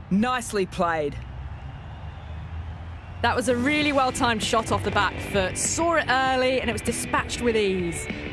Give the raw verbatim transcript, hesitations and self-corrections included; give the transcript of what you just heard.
Nicely played. That was a really well-timed shot off the back foot. Saw it early and it was dispatched with ease.